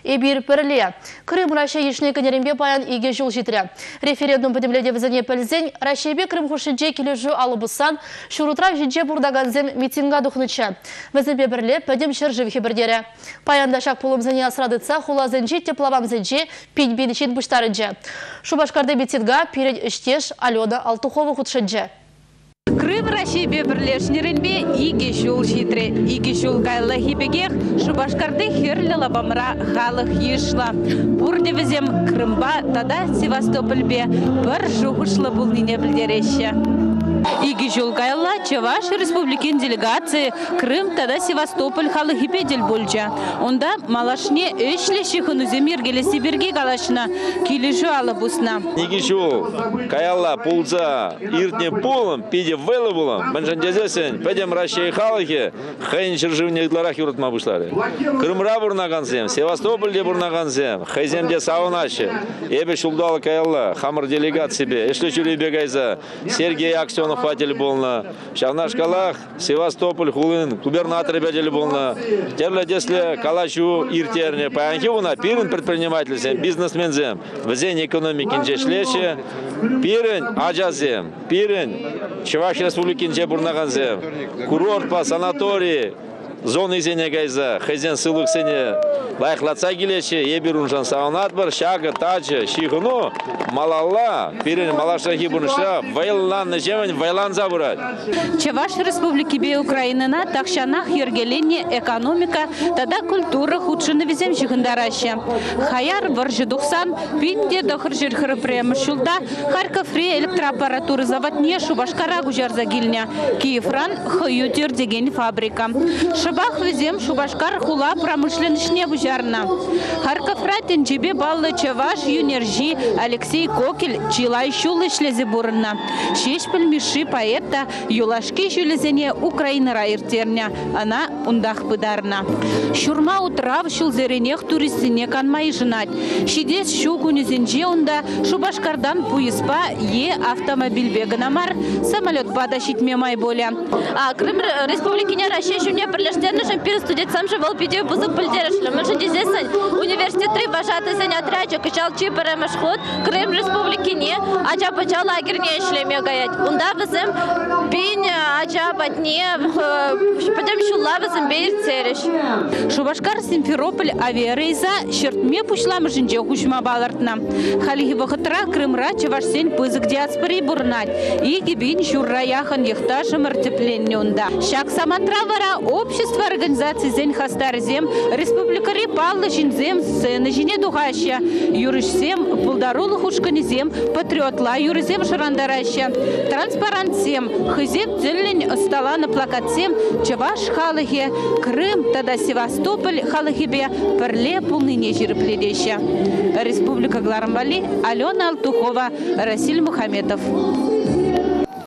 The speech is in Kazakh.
эбир пірле. Крым Россия ешіне көнерімбе паян иге жол жетірі. Референдум пөдемледе візіне пілзен, Россиябе Крым хушыдже кележу алыбысан, шурутра жидже бурдаганзем митинга дұхныча. Візінбе бірле пөдем шыржы вхебірдері. Паянда шақ полымзіне асрадыца, хулазынжи теплавамзынжи, пить-бенешет бұштарынжы. Шубашкарды митинга перед іштеш Алена Алтухова худшыдже. Крым Россия бебрлешнеренбе иге жол житре, иге жол кайла хибегех, Шубашкарды херлила бамра халық ешла. Бурде візем Крымба, тада Севастопольбе бір жуғышлы бұл нене білдереше. Иге жол кайла Чуваш республикин делегации Крым, тада Севастополь халық хипедель болжа. Онда малашне эшлеші хынузем ергелі Сибирге галашына кележу алыбусна. Иге жол кайла пулза иртне полым, пиде вэлы булам, бәнжандезесен, пәдем Россия халықе, хайын шыржывне гларах юртма бұшлары. Крымра бұрнағансем, Севастопольде бұрнағансем, хайземде сауынашы, ебе шулдалы кайла, хамыр делегат себе, эшлі жүребе гайза, Сергей Аксенов патель болна, шавнаш калах, Севастополь хулын, губернатор бәделі болна, терлі деслі калашу иртерне, паянхи уна, пирін предпринимательзем, бизнесмензем, візен экономикин жешлеші, пирін ажазем, пирін Чуваш республикин же бурнаганзем, курорт по санатории, зоны зене гайза, хазен сылык сене лайхлаца келеші, еберунжан сауынат бір, шағы, тачы, шиғыну, малалла, пирен малашахи бұрныша, вайланны жемін, вайлан забырад. Чуваш республики бе Украинына тақшанах ергелене экономика, тада культура худшыны везем жығындарашы. Хаяр варжидухсан, пинде дохыр жирхыры премышулда, Харьковре электроаппаратуры заводне Шубашкара гужарза гильня, Киевран хаютер деген фабрика. Шабах везем Шубашкар хула промышленышне бужарна. Харьковра тенчебе баллы Чуваш юнержи Алексей Кокель чилай шулы шлезе бурна. Шешпіл миши поэта юлашки жүлезене Украина райыртерня, она ундах пыдарна. Шурма утрав шулзеренех туристине канмай жынать. Шидес шу күнізенже унда Шубашкардан пуиспа автомобиль беганамар, самолет падашит мемай боля. Крым республикине Россия шуне перлештернышым пир студент сам же волпидею бузык пыльдерешлі. Мы дезесен университет 3 башаты сен отрядчик кычал чипыры машход Крым республикине ача пача лагерне ишлеме гаять. Унда візім пень ача патне потом шулла візім бейр цереш. Шубашкар Симферополь авиарейза шертме пушлам жинже хушма балартна. Халихи вахытра Крымра Чуваш сен пызык диаспори бурнать. И гибин шурра яхан ехташым артепленне унда. Шак самантравара общество организации зен хастарзем республикари паллы жинзем сцены жине духаща. Юрышсем пулдарулы хушканезем патриотла юрызем шарандараща. Транспарантсем хызем дзеллень стола на плакатсем Чуваш халыхе Крым тада Севастополь халыхебе перле пулныне жирпледеща. Республика Гларамбали, Алена Алтухова, Расиль Мухаметов.